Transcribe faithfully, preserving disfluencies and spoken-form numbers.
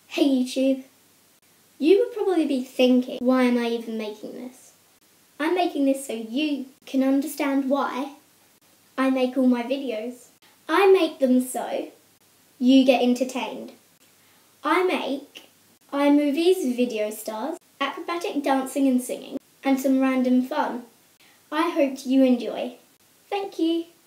Hey YouTube! You would probably be thinking, why am I even making this? I'm making this so you can understand why I make all my videos. I make them so you get entertained. I make iMovies video stars, acrobatic dancing and singing, and some random fun. I hope you enjoy. Thank you!